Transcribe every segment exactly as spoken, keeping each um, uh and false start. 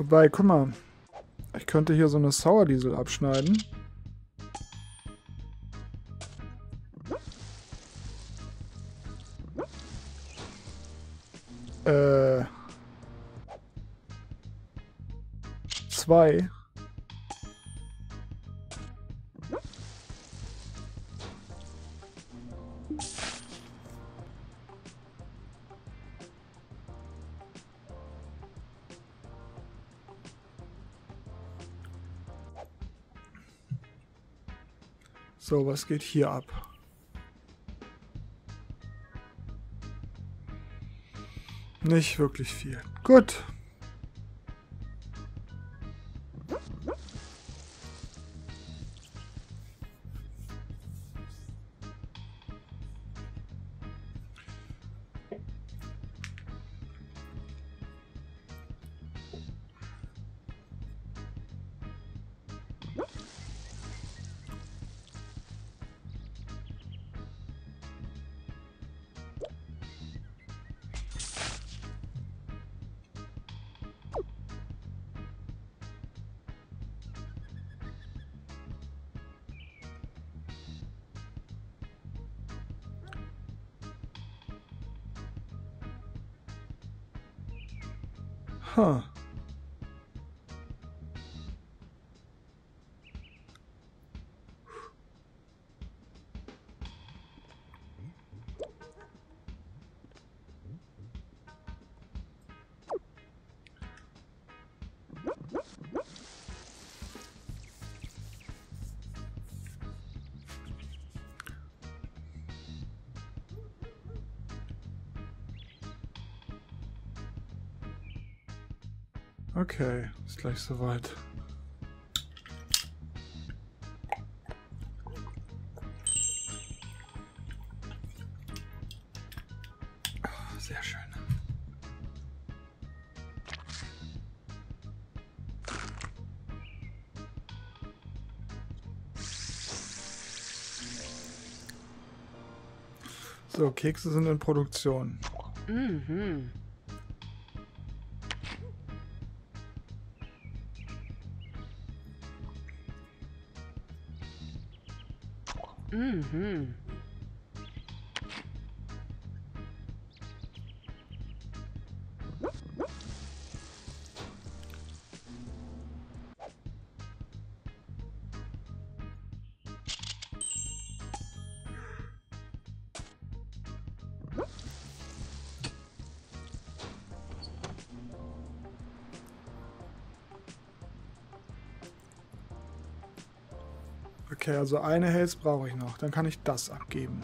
Wobei, guck mal. Ich könnte hier so eine Sauerdiesel abschneiden. Äh. Zwei. So, was geht hier ab? Nicht wirklich viel. Gut. Huh. Okay, ist gleich soweit. Oh, sehr schön. So, Kekse sind in Produktion. Mhm. Mhm. Okay, also eine Haze brauche ich noch. Dann kann ich das abgeben.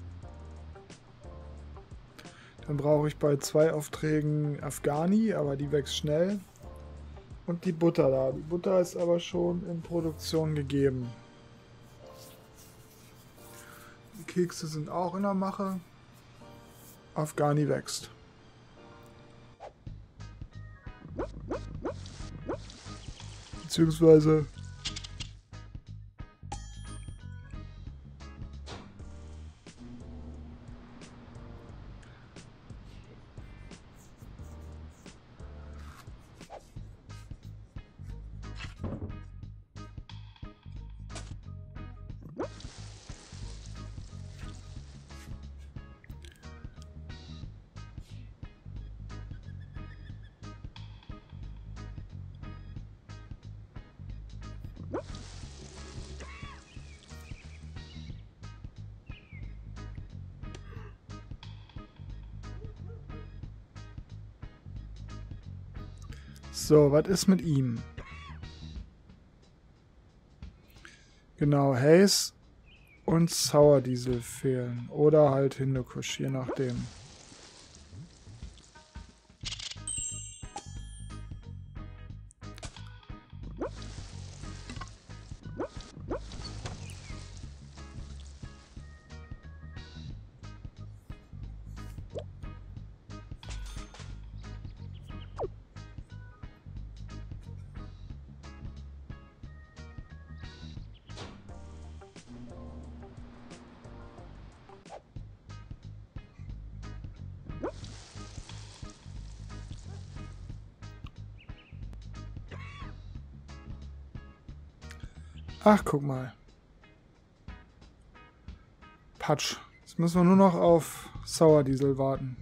Dann brauche ich bei zwei Aufträgen Afghani, aber die wächst schnell. Und die Butter da. Die Butter ist aber schon in Produktion gegeben. Die Kekse sind auch in der Mache. Afghani wächst. Beziehungsweise... So, was ist mit ihm? Genau, Haze und Sauerdiesel fehlen. Oder halt Hindukusch, je nachdem. Ach, guck mal. Patsch. Jetzt müssen wir nur noch auf Sauerdiesel warten.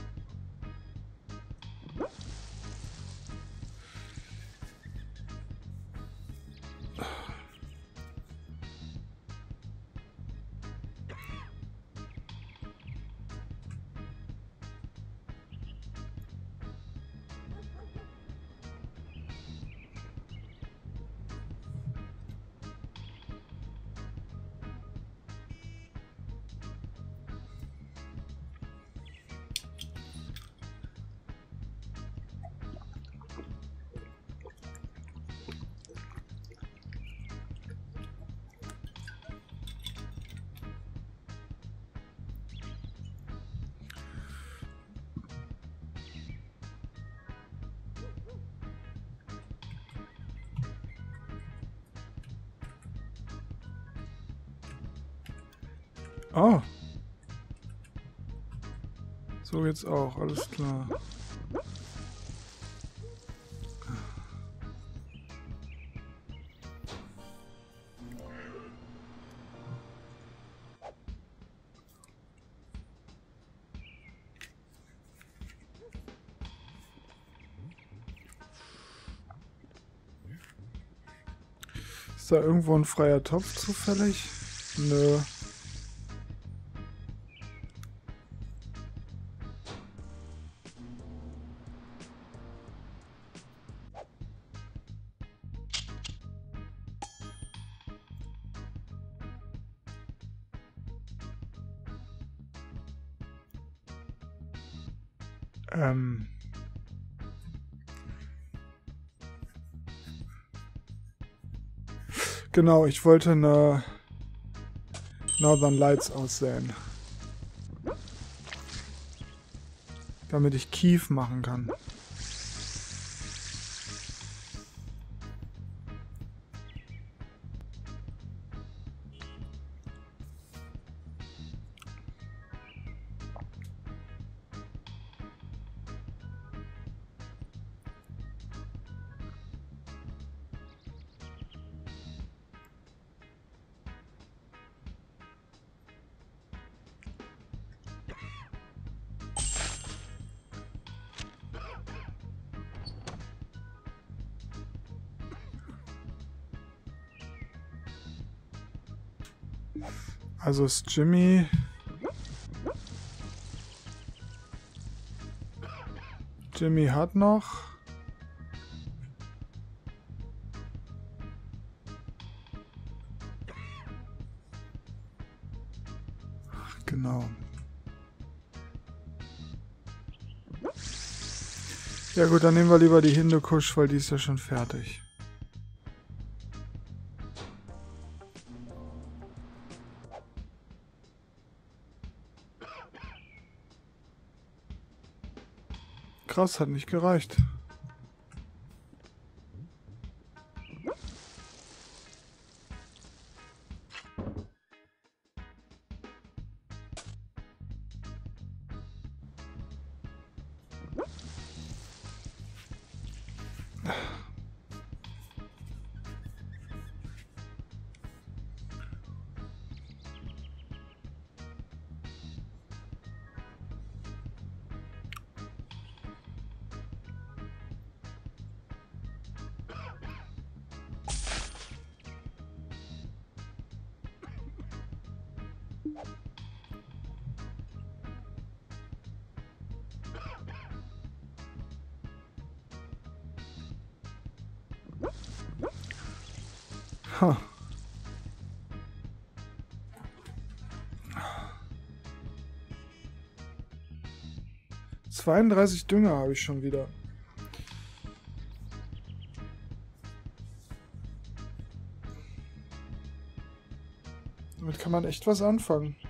Oh. So geht's auch, alles klar. Ist da irgendwo ein freier Topf zufällig? Nö. Ähm. Genau, ich wollte eine Northern Lights aussäen. Damit ich Kief machen kann. Also ist Jimmy... Jimmy hat noch... Ach, genau. Ja gut, dann nehmen wir lieber die Hindukusch, weil die ist ja schon fertig. Krass, hat nicht gereicht. Ha. zweiunddreißig Dünger habe ich schon wieder. Damit kann man echt was anfangen.